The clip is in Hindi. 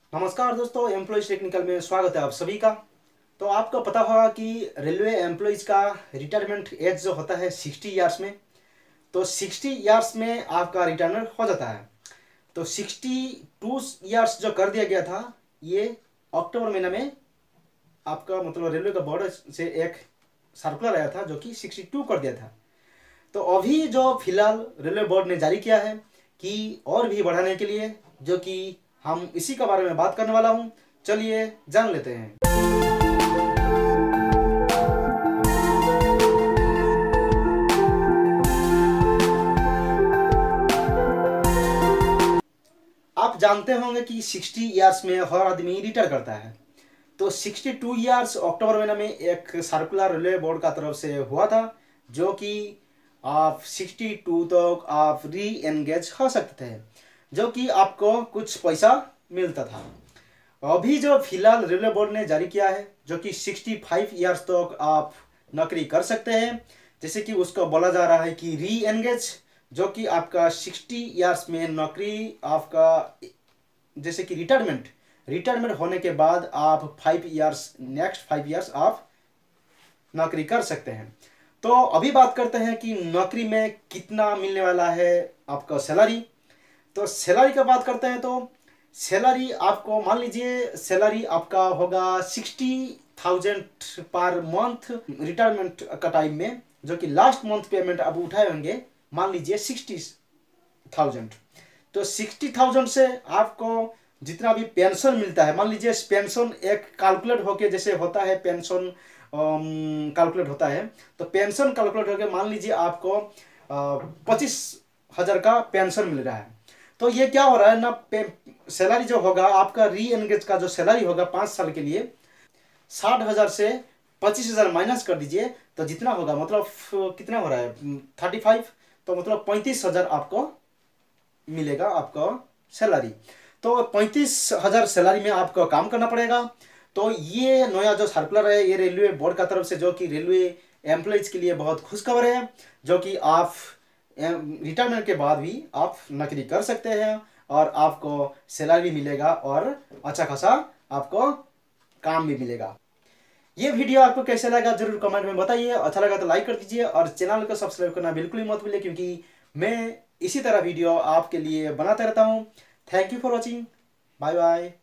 नमस्कार दोस्तों, एम्प्लॉयज टेक्निकल में स्वागत है आप सभी का। तो आपको पता होगा कि रेलवे एम्प्लॉयज का रिटायरमेंट एज जो होता है 60 ईयर्स में। तो 60 ईयर्स में आपका रिटायरमेंट हो जाता है। तो 62 ईयर्स जो कर दिया गया था, ये अक्टूबर महीने में आपका मतलब रेलवे का बोर्ड से एक सर्कुलर आया था जो कि 62 कर दिया था। तो अभी जो फिलहाल रेलवे बोर्ड ने जारी किया है कि और भी बढ़ाने के लिए, जो कि हम इसी के बारे में बात करने वाला हूं। चलिए जान लेते हैं। आप जानते होंगे कि 60 ईयर्स में हर आदमी रिटायर करता है। तो 62 ईयर्स अक्टूबर महीने में एक सर्कुलर रेलवे बोर्ड का तरफ से हुआ था, जो कि आप 62 तक आप री एंगेज हो सकते थे, जो कि आपको कुछ पैसा मिलता था। अभी जो फिलहाल रेलवे बोर्ड ने जारी किया है, जो कि 65 ईयर्स तक आप नौकरी कर सकते हैं, जैसे कि उसको बोला जा रहा है कि री एंगेज, जो कि आपका 60 ईयर्स में नौकरी आपका जैसे कि रिटायरमेंट होने के बाद आप 5 ईयर्स नेक्स्ट 5 ईयर्स आप नौकरी कर सकते हैं। तो अभी बात करते हैं कि नौकरी में कितना मिलने वाला है आपका सैलरी। तो सैलरी का बात करते हैं तो सैलरी आपको मान लीजिए सैलरी आपका होगा 60,000 पर मंथ रिटायरमेंट का टाइम में, जो कि लास्ट मंथ पेमेंट आप उठाए होंगे, मान लीजिए 60,000। तो 60,000 से आपको जितना भी पेंशन मिलता है, मान लीजिए पेंशन एक कैलकुलेट होके जैसे होता है पेंशन कैलकुलेट होता है, तो पेंशन कैलकुलेट होके मान लीजिए आपको 25,000 का पेंशन मिल रहा है। तो ये क्या हो रहा है ना, सैलरी जो होगा आपका री एनगेज का जो सैलरी होगा 5 साल के लिए, 60,000 से 25,000 माइनस कर दीजिए तो जितना होगा मतलब कितना हो रहा है 35, तो मतलब 35,000 आपको मिलेगा आपका सैलरी। तो 35,000 सैलरी में आपको काम करना पड़ेगा। तो ये नया जो सर्कुलर है, ये रेलवे बोर्ड का तरफ से, जो कि रेलवे एम्प्लॉयज के लिए बहुत खुशखबर है, जो कि आप रिटायरमेंट के बाद भी आप नौकरी कर सकते हैं और आपको सैलरी मिलेगा और अच्छा खासा आपको काम भी मिलेगा। ये वीडियो आपको कैसे लगा जरूर कमेंट में बताइए। अच्छा लगा तो लाइक कर दीजिए और चैनल को सब्सक्राइब करना बिल्कुल ही मत भूलिए, क्योंकि मैं इसी तरह वीडियो आपके लिए बनाता रहता हूँ। Thank you for watching. Bye bye.